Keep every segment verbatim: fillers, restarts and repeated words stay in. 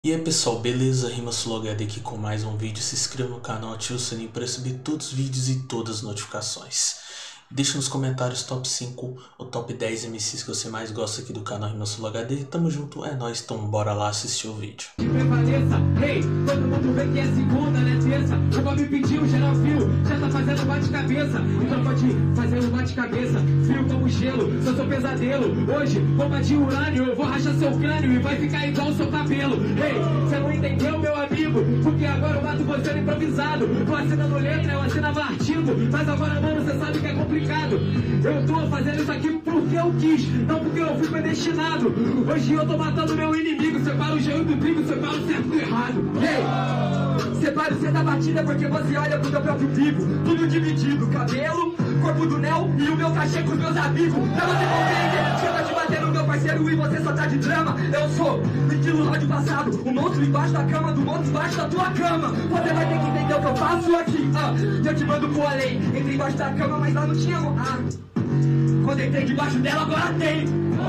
E aí pessoal, beleza? RimaSoloHD aqui com mais um vídeo. Se inscreva no canal, ative o sininho para receber todos os vídeos e todas as notificações. Deixa nos comentários top cinco ou top dez M Cs que você mais gosta aqui do canal RimaSoloHD. Tamo junto, é nóis, então bora lá assistir o vídeo. Prevaleça, hey, todo mundo vê que é segunda, né, terça. O Bob pediu, geral viu, já tá fazendo bate-cabeça. Então pode fazer um bate-cabeça, frio como gelo, sou seu pesadelo. Hoje, bomba de urânio, eu vou rachar seu crânio e vai ficar igual o seu cabelo. Hey, você não entendeu, meu amigo, porque agora eu mato você no improvisado. Tô assinando letra, eu assinava artigo, mas agora, mano, você sabe que é complicado. Eu tô fazendo isso aqui porque eu quis, não porque eu fui predestinado. Hoje eu tô matando meu inimigo, separa o joio do trigo, separa o certo do errado. Hey, separa o certo da batida porque você olha pro teu próprio bico. Tudo dividido, cabelo, corpo do Nel e o meu cachê com os meus amigos. Pra você compreender, chega de bater no meu parceiro e você só tá de drama. Eu sou o estilo rádio passado, o monstro embaixo da cama, do monstro embaixo da tua cama. Você vai ter que entender o que eu faço aqui. Ah, eu te mando pro além, entrei embaixo da cama, mas lá não tinha. Ah, quando entrei debaixo dela, agora tem.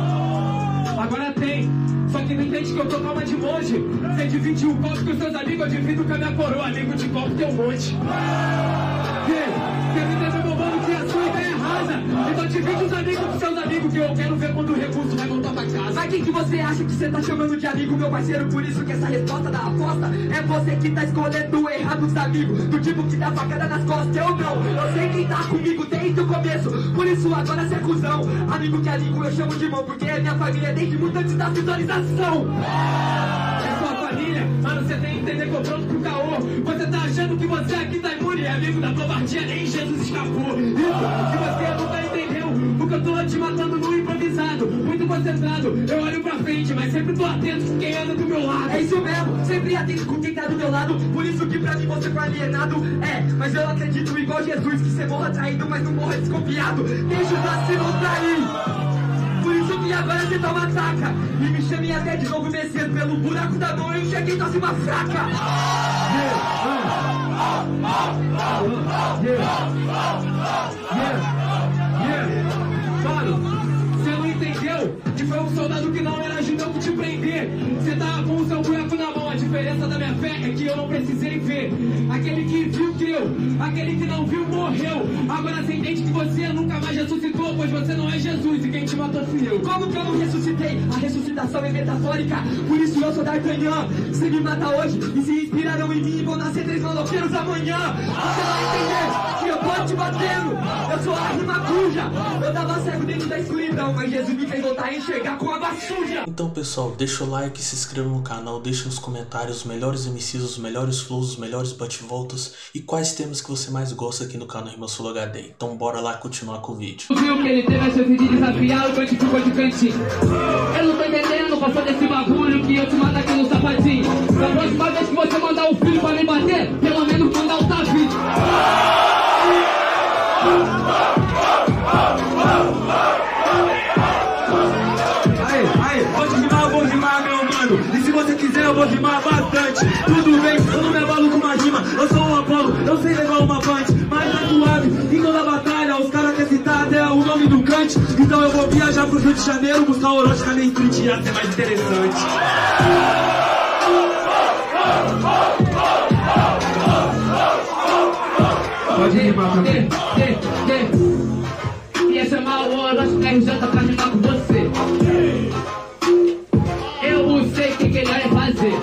Agora tem. Só que não entende que eu tô com alma de monge. Você divide um copo com seus amigos, eu divido com a minha coroa. Amigo de copo tem um monte. Quer me entender, meu mano, que a sua ideia é rasa. Então divide os amigos com seus amigos, que eu quero ver quando o recurso vai voltar pra casa. Mas quem que você acha que você tá chamando de amigo, meu parceiro? Por isso que essa resposta da aposta é você que tá escolhendo errado os amigos. Do tipo que dá facada nas costas, eu não. Eu sei quem tá comigo desde o começo. Por isso agora você é cuzão. Amigo que é amigo eu chamo de irmão, porque é minha família desde muito antes da visualização. É sua família, mano, você tem que entender que eu pronto pro caô. Você tá achando que você aqui tá imune, é amigo da covardia, nem Jesus escapou. Isso que você nunca entendeu, porque eu tô te matando no improvisado. Muito concentrado, eu olho pra frente, mas sempre tô atento com quem anda do meu lado. É isso mesmo, sempre atento com quem tá do meu lado. Por isso que pra mim você foi alienado. É, mas eu acredito igual Jesus, que você morra traído, mas não morra desconfiado. Deixa o vacilo trair. Por isso que agora você toma taca e me chame até de novo descendo pelo buraco da mão. Eu cheguei então cima fraca. Yeah, uh. yeah, yeah, yeah. Mano, você não entendeu que foi um soldado que não era judeu que te prender. Você tava com o seu buraco na mão. A diferença da minha fé é que eu não precisei ver. Aquele que viu, creu. Aquele que não viu, morreu. Agora você entende que você nunca mais ressuscitou, pois você não é Jesus e quem te matou fui eu. Como que eu não ressuscitei? A ressuscitação é metafórica. Por isso eu sou D'Artagnan. Você me mata hoje e se inspiraram em mim e vão nascer três maloqueiros amanhã. Você vai entender que eu tô te batendo. Eu sou a rima cuja. Eu tava cego dentro da escuridão, mas Jesus me fez voltar a enxergar com a água suja. Então pessoal, deixa o like, se inscreva no canal, deixa nos comentários os melhores M Cs, os melhores flows, os melhores bate-voltas e quais temas que você mais gosta aqui no canal RimaSoloHD. Então bora lá continuar com o vídeo. Viu que ele teve a chance de desafiar o cantinho ficou de cantinho. Eu não tô entendendo qual foi desse bagulho que eu te mato aqui no sapatinho. Da próxima vez que você mandar o filho pra me bater, pelo menos mandar o Davi. Aí, aí, vou te rimar, vou rimar, meu mano. E se você quiser, eu vou rimar bastante. Tudo bem, eu não me abalo com uma rima. Eu sou um Apolo, eu sei levar uma punch. Mas tá suave, em toda batalha, os caras querem citar até o nome do Kant. Então eu vou viajar pro Rio de Janeiro, buscar o Orochi na minha street, ia ser mais interessante. Pode rimar também. Ia chamar o Orochi da R J pra rimar com você. Eu sei o que, que ele vai fazer.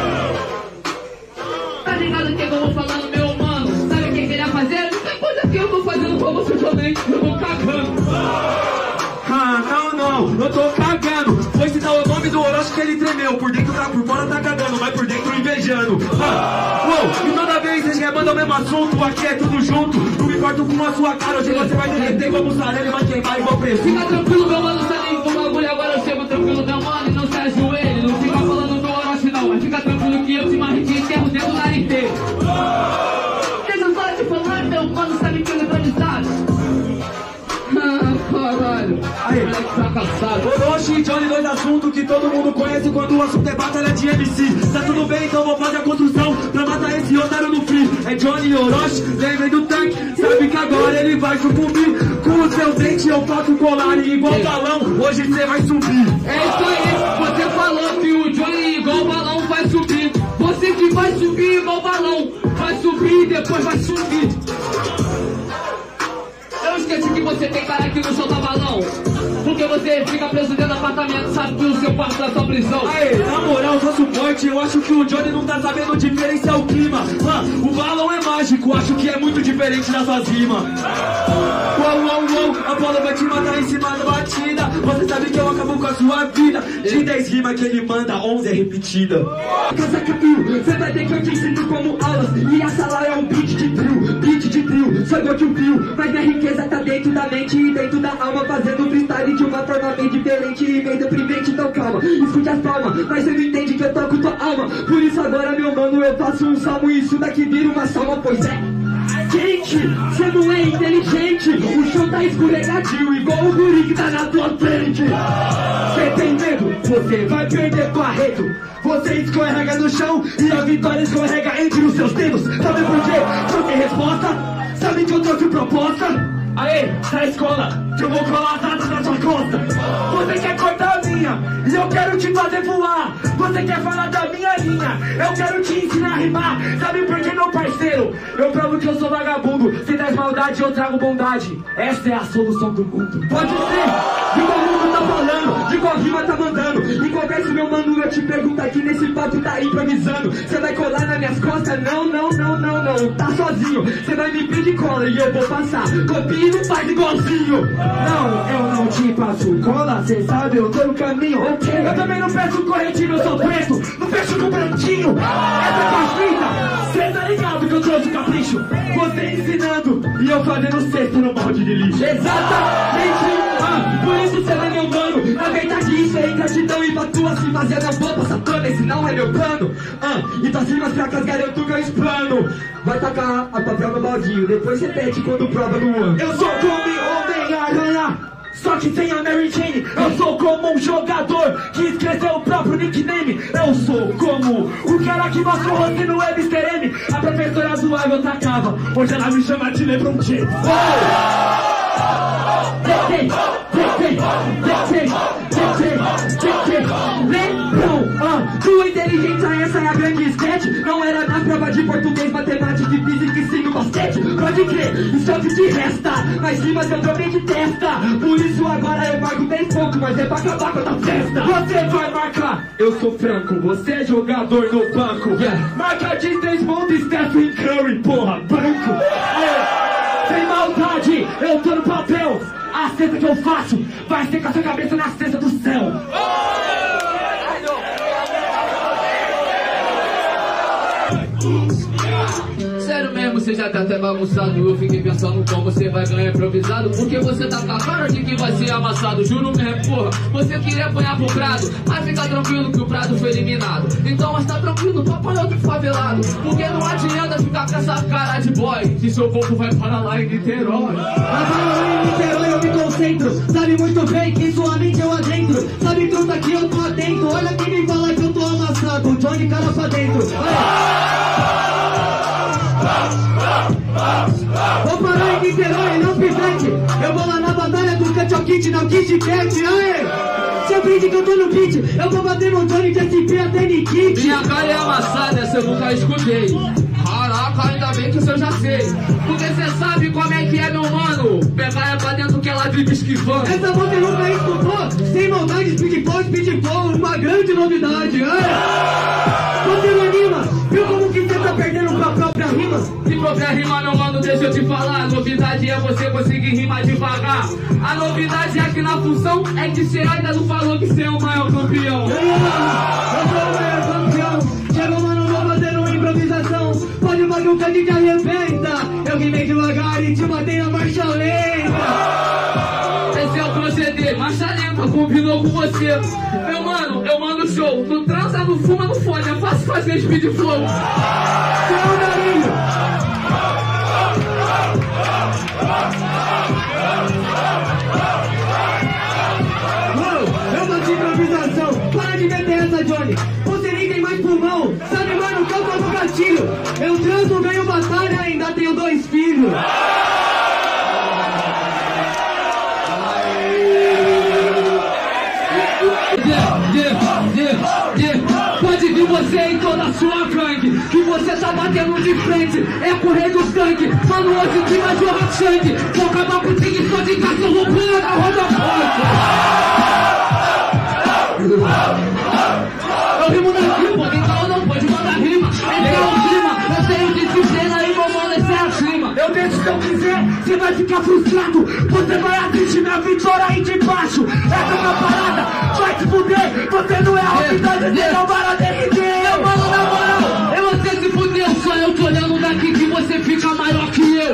Tá ligado o que, que eu vou falar no meu mano? Sabe o que, que ele vai fazer? Não tem coisa que eu tô fazendo pra você também. Eu tô cagando. Ah, não, não, eu tô cagando. Foi citar o nome do Orochi que ele tremeu. Por dentro tá, por fora tá cagando, mas por dentro invejando. Ah, uou, e toda vez vocês remandam o mesmo assunto. Aqui é tudo junto, não me importo com a sua cara. Hoje você vai derreter igual mussarela e vai queimar igual preço. Fica tranquilo, meu mano, você nem com bagulho. Agora eu chego tranquilo, meu mano, e não se ajoelhe. Não fica falando do Orochi não, mas fica tranquilo que eu te marrete e enterro dentro do nariz dele. Deixa eu só te falar, meu mano, sabe que eu improvisado. Ah, caralho. Aí, moleque fracassado. Orochi e Johnny, dois assuntos que todo mundo conhece quando o assunto é batalha de M C. Tá tudo bem, então vou fazer a construção pra matar esse otário no free. É Johnny e Orochi, lembrem do tanque. Sabe que agora ele vai sucumbir. Com o seu dente eu faço colar e igual balão, hoje cê vai subir. É isso aí, você falou que o Johnny igual balão vai subir. subir igual balão. Vai subir e depois vai sumir. Eu esqueci que você tem cara que não solta balão. Porque você fica preso dentro do apartamento, sabe que o seu quarto é sua prisão. Aê, na moral, só suporte, eu acho que o Johnny não tá sabendo diferenciar o clima. Ah, o balão é mágico, acho que é muito diferente das suas rimas. Uou, uou, uou, a bola vai te matar em cima da batida. Você sabe que eu acabo com a sua vida. De dez rimas que ele manda, onze é repetida. Casa Capil, cê vai ter que eu te ensino como aulas. E a sala é um beat de drill, beat de drill, só igual que o Bill. Mas minha riqueza tá dentro da mente e dentro da alma, fazendo freestyle de uma forma bem diferente e meio deprimente. Então calma, escute as palmas, mas você não entende que eu toco tua alma. Por isso agora, meu mano, eu faço um salmo e isso daqui vira uma salma, pois é. Gente, cê não é inteligente, o chão tá escorregadio, igual o guri que tá na tua frente. Cê tem medo, você vai perder Barreto. Você escorrega no chão e a vitória escorrega entre os seus dedos. Sabe por quê? Não tem resposta, sabe que eu trouxe proposta. Aê, na escola, que eu vou colar as asas na sua costa. Você quer cortar a minha, e eu quero te fazer voar. Você quer falar da minha linha, eu quero te ensinar a rimar. Sabe por que, meu parceiro? Eu provo que eu sou vagabundo. Se traz maldade, eu trago bondade. Essa é a solução do mundo. Pode ser, de qual mundo tá falando, de qual rima tá mandando. Em qual verso, meu mano, eu te pergunto aqui nesse papo tá improvisando. Você vai colar nas minhas costas? Não, não, não, não, não. Tá sozinho, você vai me pedir cola e eu vou passar. Copia e não faz igualzinho. Não, eu não te passo cola, cê sabe, eu tô no caminho. Ok, eu também não peço corretivo, eu sou preto, não fecho com branquinho. Essa é a fita, cê tá ligado que eu trouxe capricho. Você ensinando e eu fazendo cesto no balde de lixo. Exatamente, ah, por isso cê é meu mano. Na verdade isso é ingratidão e pra tu assim fazer a bomba satana, esse não é meu plano. Ah, e tuas rimas fracas garanto que eu explano. Vai tacar a papel no baldinho, depois você pede quando prova no ano. Eu sou como Homem-Aranha, só que sem a Mary Jane. Eu sou como um jogador que esqueceu o próprio nickname. Eu sou como o cara que mostrou o rosto no M R M. A professora zoava, eu tacava, hoje ela me chama de LeBron James. Descei, descei, descei, descei, descei. Lebron, ah, tua inteligência, essa é a grande sketch. Não era na prova de português, matemática e física e sim no basquete. Pode crer, isso é o que te resta, mas rimas eu também de testa. Por isso agora eu marco dez pontos, mas é pra acabar com a tua festa. Você vai marcar, eu sou franco, você é jogador no banco. Yeah. Marca de três pontos, Stephen Curry, porra, branco. É, sem maldade, eu tô no papel. A cesta que eu faço vai ser com a sua cabeça na cesta do céu. Sério mesmo, você já tá até bagunçado. Eu fiquei pensando como você vai ganhar improvisado, porque você tá com a cara de que vai ser amassado. Juro mesmo, porra, você queria apanhar pro Prado, mas fica tranquilo que o Prado foi eliminado. Então, mas tá tranquilo, tu apanhou do favelado, porque não adianta ficar com essa cara de boy, que seu povo vai para lá em Niterói. Mas lá em Niterói eu me concentro, sabe muito bem que sua mente eu adentro. Sabe tudo aqui eu tô atento, olha quem me fala que eu tô amassado. Johnny cara pra dentro. Olha. Vou parar em Niterói, não pivete. Eu vou lá na batalha do Cut Kit, não Kit Cat. Aê! Se eu brinde que eu tô no beat, eu vou bater no Johnny de S P até Nikit. Minha cara é amassada, essa eu nunca escutei. Caraca, ainda bem que isso eu já sei. Porque cê sabe como é que é, meu mano. Pegar é pra dentro que ela vive esquivando. Essa você nunca escutou? Sem maldade, speedball, speedball, uma grande novidade. Aê! Você não anima, viu como que cê tá perdendo pra própria rima? Se própria rima, meu mano, deixa eu te falar. A novidade é você conseguir rimar devagar. A novidade aqui na função é que cê ainda não falou que cê é o maior campeão. Eu sou o maior campeão. Chegou, mano, vou fazer uma improvisação. Pode machucar que te arrebenta. Eu rimei devagar e te matei na marcha lenta. Esse é o proceder, marcha lenta, combinou com você. Meu mano, eu mando show. Não transa, não fuma, não fode. É fácil fazer speed flow. Tchau, Darinho. Eu bati improvisação. Para de meter essa, Johnny. Você nem tem mais pulmão. Sabe, mano, calma no gatilho. Eu transo, ganho batalha, ainda tenho dois filhos. Yeah, yeah, yeah, yeah. Pode E você e toda a sua gangue, que você tá batendo de frente, é correr do sangue. Mano, hoje que vai jorrar sangue, vou acabar com o tigre só de cachorro pula na roda forte. Eu rimo na rima, então não pode mandar rima. Esse é o clima, eu tenho disciplina e meu mano, esse é a clima. Eu deixo se eu quiser, você vai ficar frustrado. Você vai assistir minha vitória aí de baixo. Essa é uma parada, vai se fuder. Você não é a autoridade, você não vai derreter. Meu mano, na moral, eu você se fuder. Só eu tô olhando daqui que você fica maior que eu.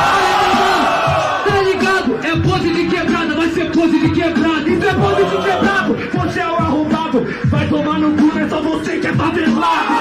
Tá ligado? É pose de quebrada, vai ser pose de quebrada. Isso é pose de quebrado, você é o arrombado. Vai tomar no cu, é só você que é favelado.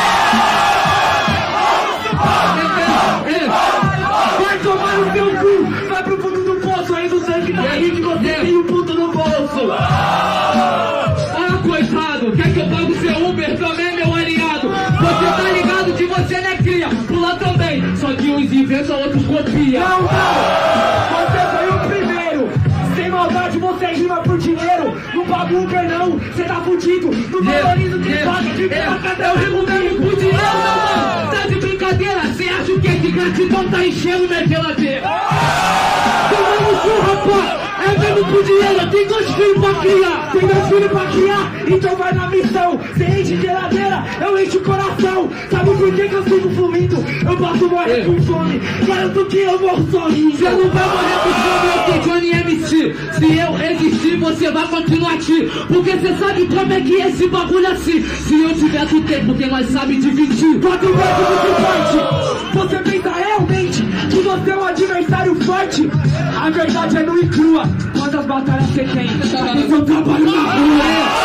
Vai tomar no seu cu, vai pro fundo do poço. Aí do sangue tá aí que você tem um puto no bolso. Ah, coitado, quer que eu pague o seu Uber também, meu aliado? Você tá ligado que você não é cria, pula também. Só que uns inventam, outros copia. Não, não, você foi o primeiro. Sem maldade você rima por dinheiro. Não paga Uber não, você tá fudido. Não valoriza quem paga, de paga. Eu rimo mesmo por dinheiro, meu mano. Tá de brincadeira, cê acha o que? Que gratidão tá enchendo minha geladeira. Toma no cu, rapaz. É mesmo por dinheiro, tem dois filhos pra criar. Tem dois filhos pra criar, então vai na missão. Cê enche geladeira, eu encho o coração. Sabe por que que eu sigo fluindo? Eu posso morrer com fome, garanto que eu morro sorrindo. Cê não vai morrer com fome, eu sou Johnny M C. Se eu existir, você vai continuar aqui. Porque cê sabe como é que é esse bagulho assim. Se eu tiver do tempo, porque nós sabe dividir. Quatro metros de forte. Você pensa realmente que você é um adversário forte? A verdade é nua e crua. Quantas batalhas você tem? Aqui eu trabalho na rua.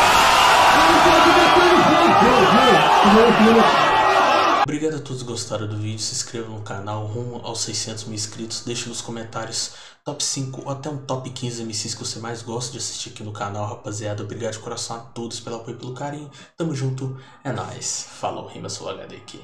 Obrigado a todos que gostaram do vídeo, se inscrevam no canal rumo aos seiscentos mil inscritos, deixe nos comentários top cinco ou até um top quinze M Cs que você mais gosta de assistir aqui no canal, rapaziada. Obrigado de coração a todos pelo apoio e pelo carinho, tamo junto, é nóis, falou, rima sua H D aqui.